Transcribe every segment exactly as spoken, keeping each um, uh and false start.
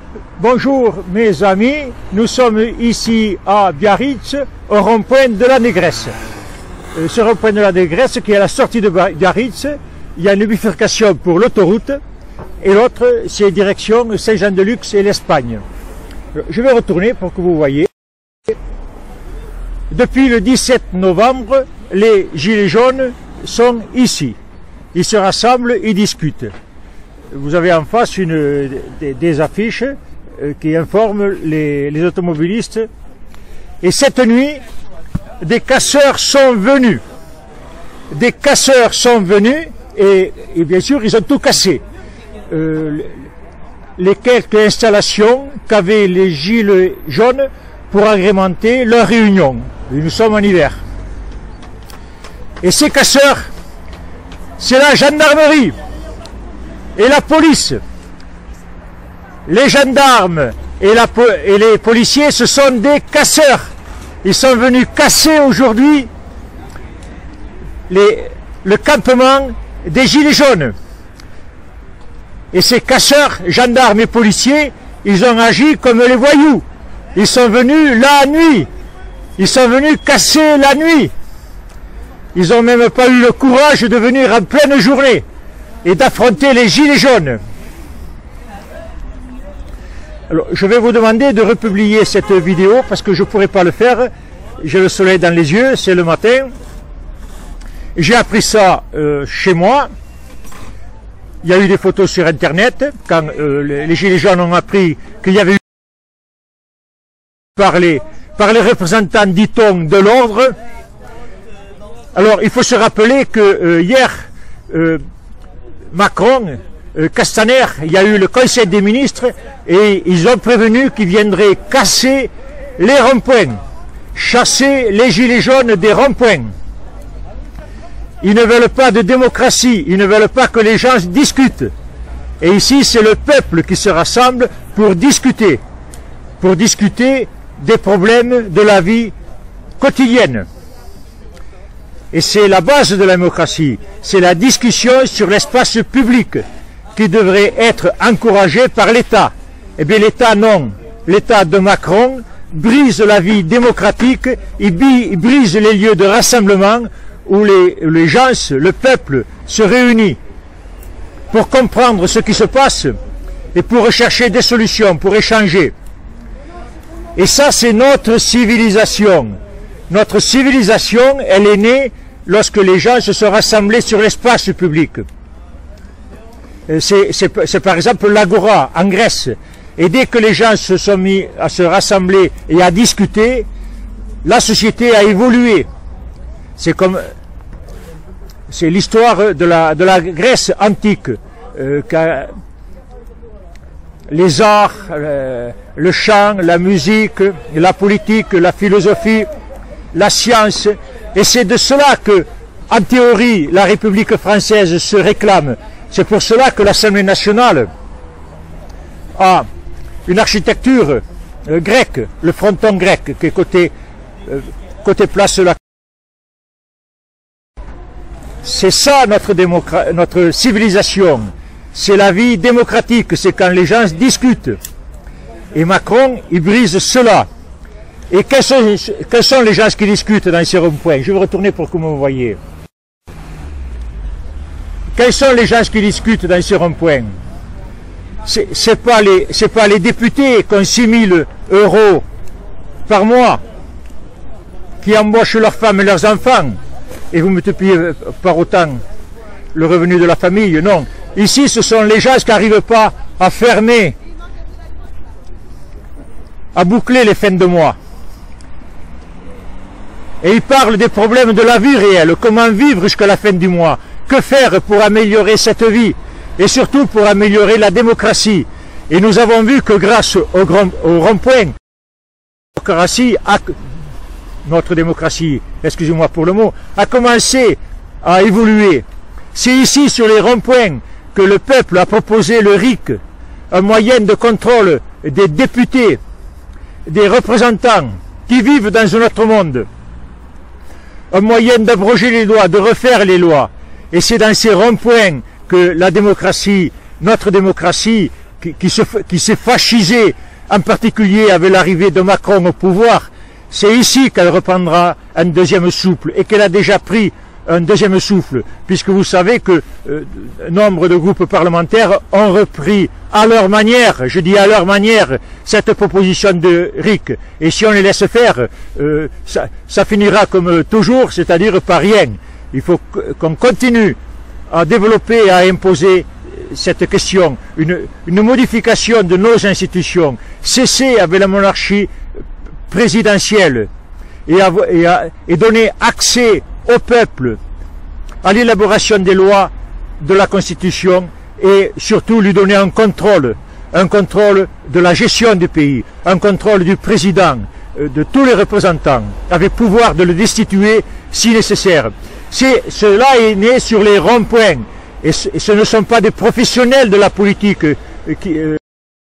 Bonjour mes amis, nous sommes ici à Biarritz, au rond-point de la Négresse. Euh, ce rond-point de la Négresse qui est à la sortie de Biarritz, il y a une bifurcation pour l'autoroute et l'autre c'est direction Saint-Jean-de-Luz et l'Espagne. Je vais retourner pour que vous voyez. Depuis le dix-sept novembre, les Gilets jaunes sont ici. Ils se rassemblent, ils discutent. Vous avez en face une, des, des affiches euh, qui informent les, les automobilistes. Et cette nuit, des casseurs sont venus. Des casseurs sont venus et, et bien sûr, ils ont tout cassé. Euh, les quelques installations qu'avaient les Gilets jaunes pour agrémenter leur réunion. Et nous sommes en hiver. Et ces casseurs, c'est la gendarmerie et la police. Les gendarmes et, la, et les policiers, ce sont des casseurs. Ils sont venus casser aujourd'hui le campement des Gilets jaunes. Et ces casseurs, gendarmes et policiers, ils ont agi comme les voyous. Ils sont venus la nuit. Ils sont venus casser la nuit. Ils n'ont même pas eu le courage de venir en pleine journée et d'affronter les Gilets jaunes. Alors, je vais vous demander de republier cette vidéo parce que je ne pourrai pas le faire. J'ai le soleil dans les yeux, c'est le matin. J'ai appris ça euh, chez moi. Il y a eu des photos sur Internet quand euh, les, les Gilets jaunes ont appris qu'il y avait eu par les, par les représentants, dit-on, de l'ordre. Alors, il faut se rappeler que euh, hier, euh, Macron, euh, Castaner, il y a eu le Conseil des ministres et ils ont prévenu qu'ils viendraient casser les ronds-points, chasser les gilets jaunes des ronds-points. Ils ne veulent pas de démocratie, ils ne veulent pas que les gens discutent. Et ici, c'est le peuple qui se rassemble pour discuter, pour discuter des problèmes de la vie quotidienne. Et c'est la base de la démocratie, c'est la discussion sur l'espace public qui devrait être encouragée par l'État. Eh bien l'État non, l'État de Macron brise la vie démocratique, il brise les lieux de rassemblement où les, les gens, le peuple se réunit pour comprendre ce qui se passe et pour rechercher des solutions, pour échanger. Et ça c'est notre civilisation. Notre civilisation, elle est née lorsque les gens se sont rassemblés sur l'espace public. C'est par exemple l'Agora en Grèce. Et dès que les gens se sont mis à se rassembler et à discuter, la société a évolué. C'est comme c'est l'histoire de la, de la Grèce antique. Euh, les arts, euh, le chant, la musique, la politique, la philosophie, la science, et c'est de cela que, en théorie, la République française se réclame. C'est pour cela que l'Assemblée nationale a une architecture euh, grecque, le fronton grec, qui est côté, euh, côté place de la... C'est ça notre, notre civilisation, c'est la vie démocratique, c'est quand les gens discutent. Et Macron, il brise cela. Et quels sont, quels sont les gens qui discutent dans ces ronds-points? Je vais retourner pour que vous me voyez. Quels sont les gens qui discutent dans ces ronds-points? C'est pas les, c'est pas les députés qui ont six mille euros par mois, qui embauchent leurs femmes et leurs enfants, et vous multipliez par autant le revenu de la famille, non. Ici, ce sont les gens qui n'arrivent pas à fermer, à boucler les fins de mois. Et ils parlent des problèmes de la vie réelle, comment vivre jusqu'à la fin du mois, que faire pour améliorer cette vie, et surtout pour améliorer la démocratie. Et nous avons vu que grâce au, au rond-point, démocratie a, notre démocratie, excusez-moi pour le mot, a commencé à évoluer. C'est ici, sur les ronds-points, que le peuple a proposé le R I C, un moyen de contrôle des députés, des représentants qui vivent dans un autre monde, un moyen d'abroger les lois, de refaire les lois. Et c'est dans ces ronds-points que la démocratie, notre démocratie, qui, qui se, qui s'est fascisée, en particulier avec l'arrivée de Macron au pouvoir, c'est ici qu'elle reprendra un deuxième souffle et qu'elle a déjà pris un deuxième souffle, puisque vous savez que euh, nombre de groupes parlementaires ont repris à leur manière, je dis à leur manière, cette proposition de R I C. Et si on les laisse faire, euh, ça, ça finira comme toujours, c'est-à-dire par rien. Il faut qu'on continue à développer et à imposer cette question, une, une modification de nos institutions, cesser avec la monarchie présidentielle et, à, et, à, et donner accès au peuple à l'élaboration des lois de la Constitution et surtout lui donner un contrôle, un contrôle de la gestion du pays, un contrôle du président, de tous les représentants, avec pouvoir de le destituer si nécessaire. Cela est né sur les ronds-points et ce, et ce ne sont pas des professionnels de la politique euh, qui... Euh,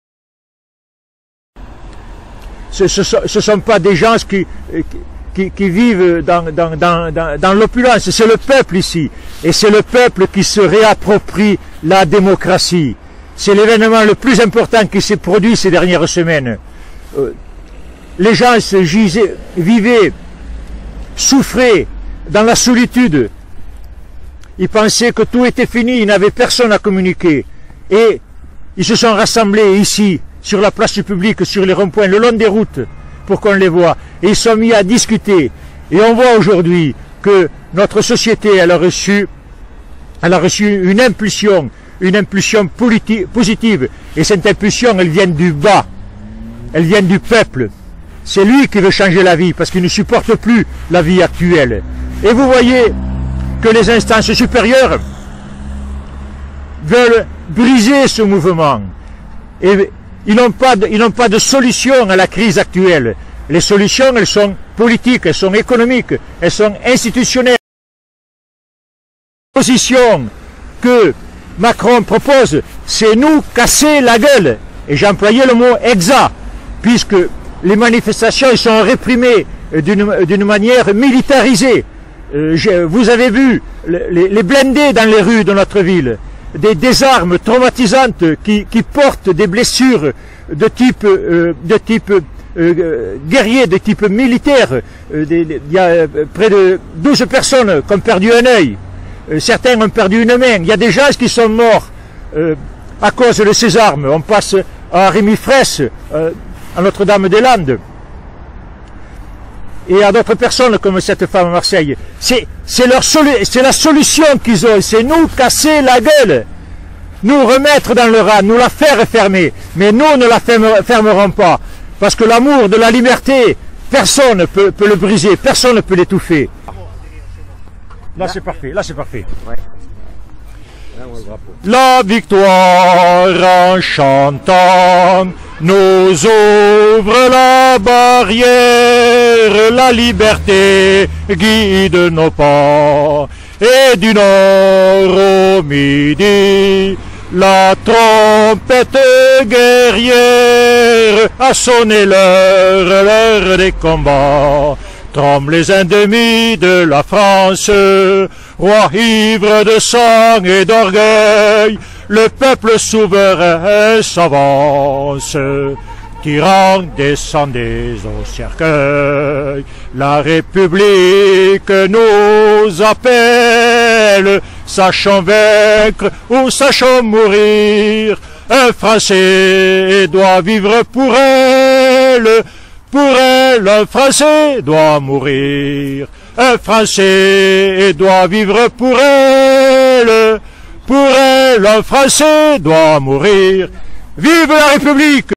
ce ne sont pas des gens qui... Euh, Qui, qui vivent dans, dans, dans, dans, dans l'opulence, c'est le peuple ici, et c'est le peuple qui se réapproprie la démocratie. C'est l'événement le plus important qui s'est produit ces dernières semaines. Euh, les gens se gisaient, vivaient, souffraient dans la solitude. Ils pensaient que tout était fini, ils n'avaient personne à communiquer. Et ils se sont rassemblés ici, sur la place publique, sur les ronds-points, le long des routes, pour qu'on les voit. Et ils sont mis à discuter. Et on voit aujourd'hui que notre société, elle a reçu, elle a reçu une impulsion, une impulsion positive. Et cette impulsion, elle vient du bas. Elle vient du peuple. C'est lui qui veut changer la vie, parce qu'il ne supporte plus la vie actuelle. Et vous voyez que les instances supérieures veulent briser ce mouvement. Et ils n'ont pas de, ils n'ont pas de solution à la crise actuelle. Les solutions, elles sont politiques, elles sont économiques, elles sont institutionnelles. La position que Macron propose, c'est nous casser la gueule. Et j'ai employé le mot exact, puisque les manifestations elles sont réprimées d'une manière militarisée. Euh, je, vous avez vu les, les blindés dans les rues de notre ville. Des, des armes traumatisantes qui, qui portent des blessures de type, euh, de type euh, guerrier, de type militaire. Euh, des, des, il y a près de douze personnes qui ont perdu un œil. Euh, certains ont perdu une main. Il y a des gens qui sont morts euh, à cause de ces armes. On passe à Rémi Fraisse, euh, à Notre-Dame-des-Landes. Et à d'autres personnes comme cette femme à Marseille. C'est la solution qu'ils ont, c'est nous casser la gueule, nous remettre dans le rang, nous la faire fermer. Mais nous ne la fermerons pas, parce que l'amour de la liberté, personne ne peut, peut le briser, personne ne peut l'étouffer. Là c'est parfait, là c'est parfait. La victoire en chantant nous ouvre la barrière, la liberté guide nos pas, et du nord au midi, la trompette guerrière a sonné l'heure, l'heure des combats. Tremblent les ennemis de la France, roi ivre de sang et d'orgueil, le peuple souverain s'avance, tyran descendez au cercueil. La République nous appelle, sachons vaincre ou sachons mourir. Un Français doit vivre pour elle, pour elle un Français doit mourir. Un Français doit vivre pour elle, pour elle un Français doit mourir. Vive la République!